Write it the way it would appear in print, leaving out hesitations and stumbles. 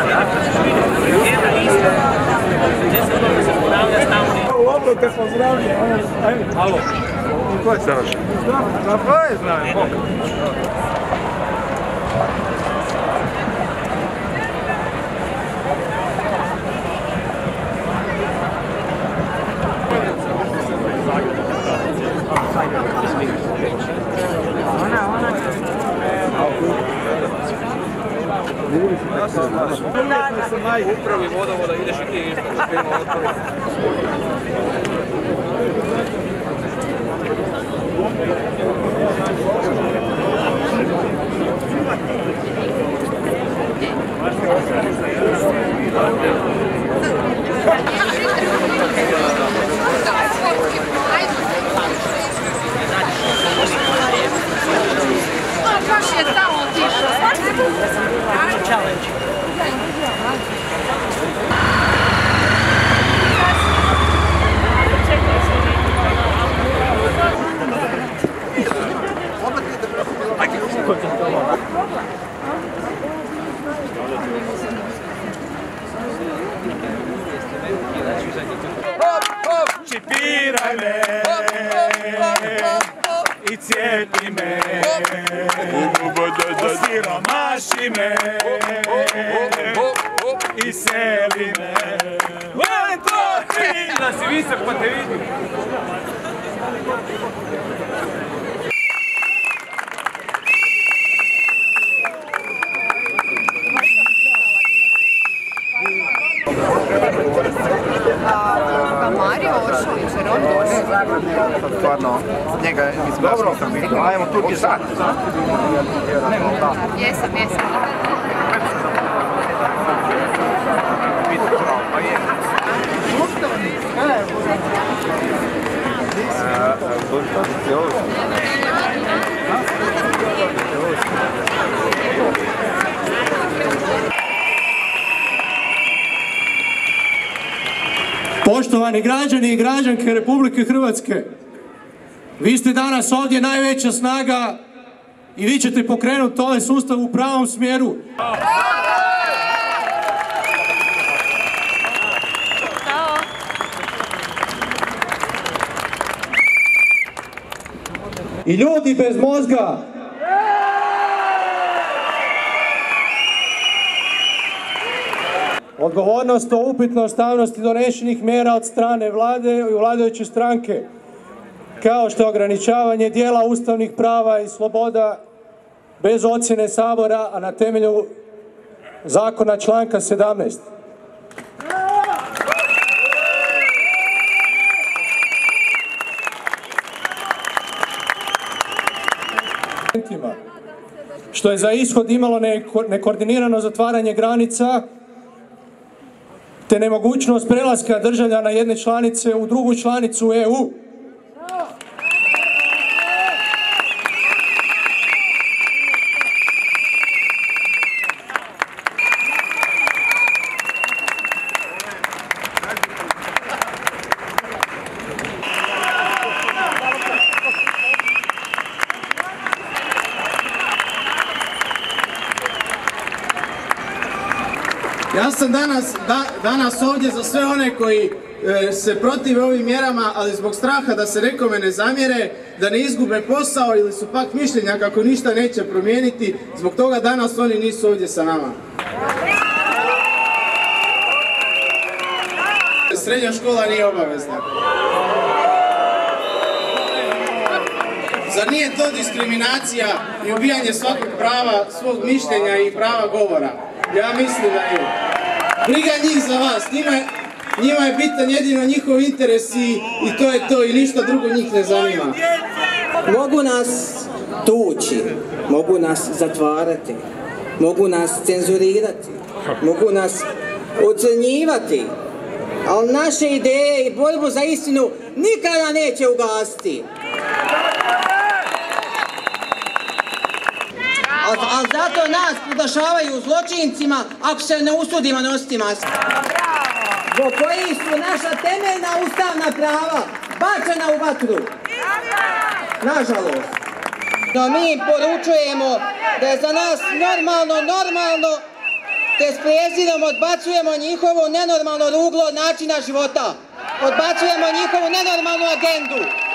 Dobro te pozdravljam. Halo. Ko je Saša? Ko je znam? Upravi vodovoda ideš i ti isto. Baš je tamo otišao. Čipiraj me i cijepi me, osiromaši me i seli me. Da si visok pa te vidim. Mario ošao jučer, on došao. Stvarno, njega mislim da sam vidio. Ajmo tu ti sad. Jesam. Poštovani građani i građanke Republike Hrvatske, vi ste danas ovdje najveća snaga i vi ćete pokrenuti ovaj sustav u pravom smjeru. I ljudi bez mozga, odgovornost o upitnoj ustavnosti donešenih mjera od strane vlade i vladajuće stranke, kao što je ograničavanje dijela ustavnih prava i sloboda bez ocjene Sabora, a na temelju zakona članka 17. Što je za ishod imalo nekoordinirano zatvaranje granica te nemogućnost prelaska državljana jedne članice u drugu članicu EU. Ja sam danas ovdje za sve one koji se protive ovim mjerama, ali zbog straha da se nekome ne zamjere, da ne izgube posao ili su pak mišljenja kako ništa neće promijeniti, zbog toga danas oni nisu ovdje sa nama. Srednja škola nije obavezna. Zar nije to diskriminacija i ubijanje svakog prava, svog mišljenja i prava govora? Ja mislim da je. Briga njih za vas, njima je bitan jedino njihov interes i to je to i ništa drugo njih ne zanima. Mogu nas tući, mogu nas zatvarati, mogu nas cenzurirati, mogu nas ocrnjivati, ali naše ideje i borbu za istinu nikada neće ugasiti. A zato nas proglašavaju zločincima ako se ne usudimo nositi maske. Zbog koji su naša temeljna ustavna prava bačena u vatru. Nažalost. No mi poručujemo da je za nas normalno te s prezirom odbacujemo njihovo nenormalno ruglo načina života. Odbacujemo njihovu nenormalnu agendu.